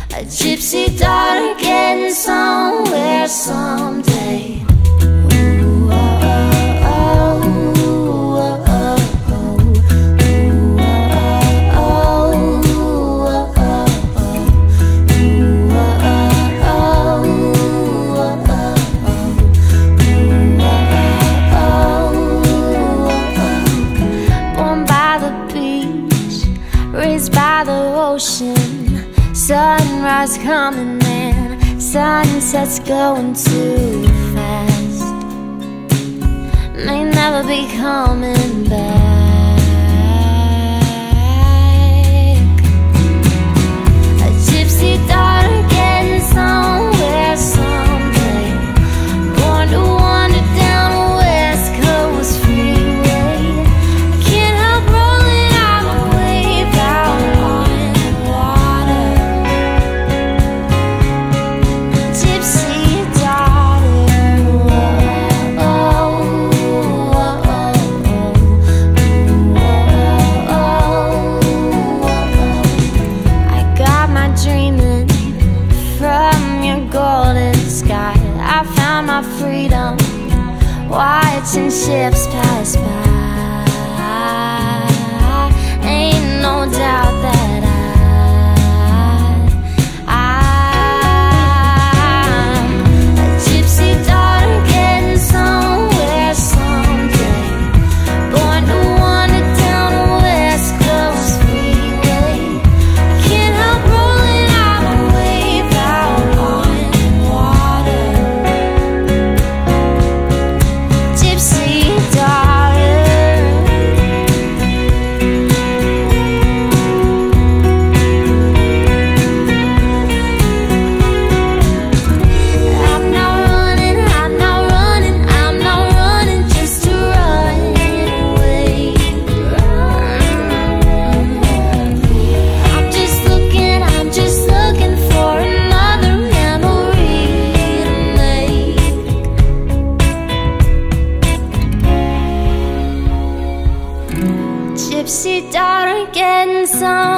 A gypsy daughter getting somewhere someday. Ooh, oh, oh, oh, oh, oh, oh, oh, born by the beach, raised by the ocean. Sunrise coming in, sunset's going too fast. May never be coming back. A gypsy daughter getting somewhere someday. Born to wander down a West Coast freeway. I can't help rolling out the wave out on the water. Gypsy daughter, oh, oh, I got my dreaming from your golden sky. I found my freedom watching ships pass by. Ain't no doubt that I'm a gypsy daughter getting somewhere someday. Born to wander down a West Coast freeway. Can't help rolling out a wave out on the water. Gypsy daughter. I'm not running, I'm not running, I'm not running just to run away. I'm just looking for another memory to make. Gypsy daughter getting some